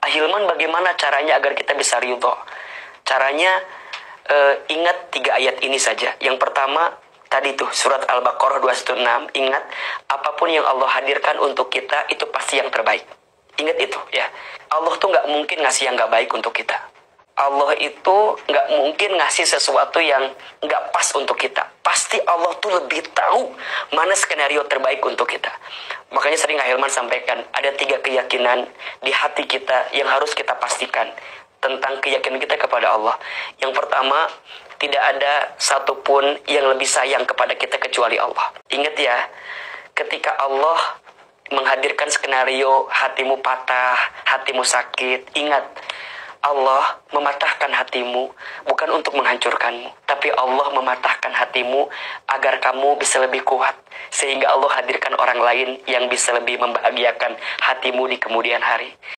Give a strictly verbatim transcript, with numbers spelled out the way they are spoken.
Ahilman, bagaimana caranya agar kita bisa ridho? Caranya uh, ingat tiga ayat ini saja. Yang pertama tadi tuh surat Al-Baqarah dua ratus enam. Ingat, apapun yang Allah hadirkan untuk kita itu pasti yang terbaik. Ingat itu ya. Allah tuh nggak mungkin ngasih yang nggak baik untuk kita. Allah itu nggak mungkin ngasih sesuatu yang nggak pas untuk kita. Pasti Allah tuh lebih tahu mana skenario terbaik untuk kita. Makanya sering Ahilman sampaikan, ada tiga keyakinan di hati kita yang harus kita pastikan tentang keyakinan kita kepada Allah. Yang pertama, tidak ada satupun yang lebih sayang kepada kita kecuali Allah. Ingat ya, ketika Allah menghadirkan skenario hatimu patah, hatimu sakit, ingat, Allah mematahkan hatimu bukan untuk menghancurkanmu, tapi Allah mematahkan hatimu agar kamu bisa lebih kuat, sehingga Allah hadirkan orang lain yang bisa lebih membahagiakan hatimu di kemudian hari.